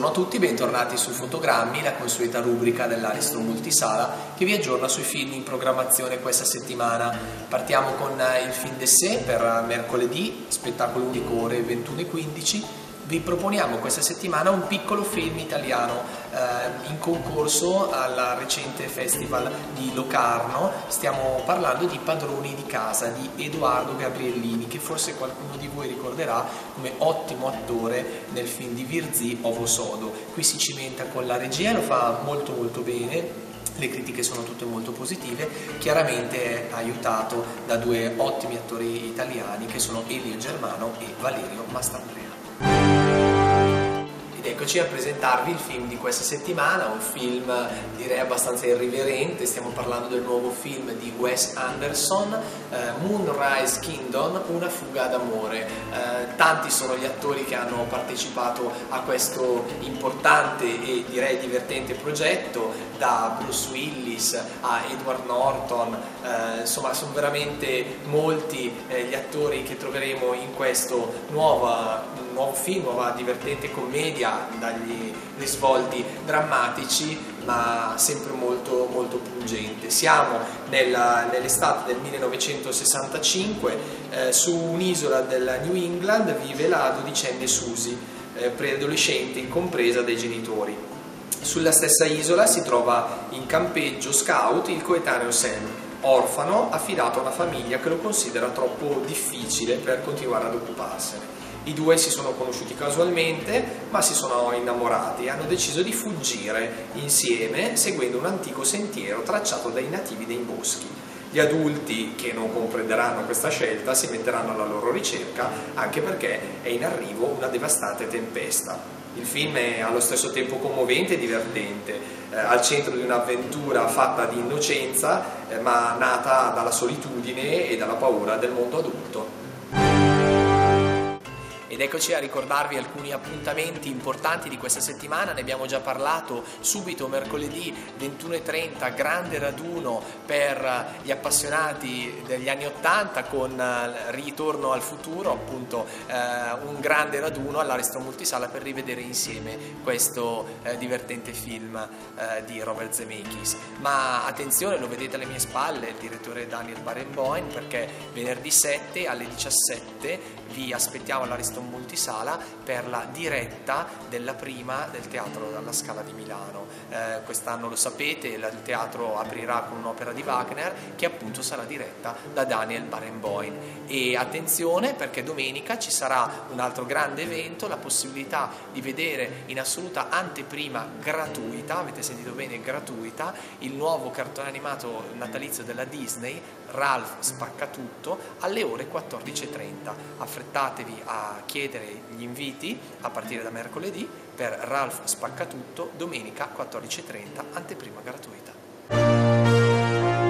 a tutti, bentornati su Fotogrammi, la consueta rubrica dell'Ariston Multisala che vi aggiorna sui film in programmazione questa settimana. Partiamo con il film d'essai per mercoledì, spettacolo unico ore 21:15. Vi proponiamo questa settimana un piccolo film italiano in concorso al recente festival di Locarno. Stiamo parlando di Padroni di casa di Edoardo Gabriellini, che forse qualcuno di voi ricorderà come ottimo attore nel film di Virzì Ovo Sodo. Qui si cimenta con la regia, lo fa molto bene. Le critiche sono tutte molto positive, chiaramente è aiutato da due ottimi attori italiani che sono Elio Germano e Valerio Mastandrea. Ed eccoci a presentarvi il film di questa settimana, un film direi abbastanza irriverente. Stiamo parlando del nuovo film di Wes Anderson, Moonrise Kingdom, Una fuga d'amore. Tanti sono gli attori che hanno partecipato a questo importante e direi divertente progetto, da Bruce Willis a Edward Norton, insomma sono veramente molti gli attori che troveremo in questo nuovo film, nuova divertente commedia dagli risvolti drammatici ma sempre molto pungente. Siamo nell'estate del 1965, su un'isola del New England vive la dodicenne Susie, preadolescente incompresa dai genitori. Sulla stessa isola si trova in campeggio scout il coetaneo Sam, orfano affidato a una famiglia che lo considera troppo difficile per continuare ad occuparsene. I due si sono conosciuti casualmente, ma si sono innamorati e hanno deciso di fuggire insieme seguendo un antico sentiero tracciato dai nativi dei boschi. Gli adulti, che non comprenderanno questa scelta, si metteranno alla loro ricerca, anche perché è in arrivo una devastante tempesta. Il film è allo stesso tempo commovente e divertente, al centro di un'avventura fatta di innocenza, ma nata dalla solitudine e dalla paura del mondo adulto. Ed eccoci a ricordarvi alcuni appuntamenti importanti di questa settimana. Ne abbiamo già parlato. Subito mercoledì 21:30, grande raduno per gli appassionati degli anni '80 con Ritorno al futuro, appunto un grande raduno all'Ariston Multisala per rivedere insieme questo divertente film di Robert Zemeckis. Ma attenzione, lo vedete alle mie spalle, il direttore Daniel Barenboim, perché venerdì 7 alle 17 vi aspettiamo all'Ariston Multisala per la diretta della prima del Teatro alla Scala di Milano. Quest'anno, lo sapete, il teatro aprirà con un'opera di Wagner che appunto sarà diretta da Daniel Barenboim. E attenzione, perché domenica ci sarà un altro grande evento, la possibilità di vedere in assoluta anteprima gratuita, avete sentito bene, gratuita, il nuovo cartone animato natalizio della Disney, Ralph Spaccatutto, alle ore 14:30. Affrettatevi a chiedere gli inviti a partire da mercoledì per Ralph Spaccatutto, domenica 14:30, anteprima gratuita.